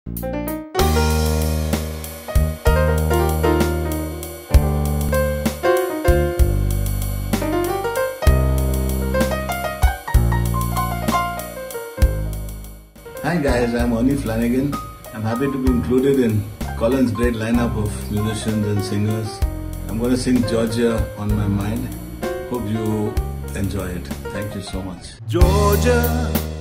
Hi guys, I'm Ernest Flanagan. I'm happy to be included in Colin's great lineup of musicians and singers. I'm going to sing Georgia on my mind. Hope you enjoy it. Thank you so much. Georgia.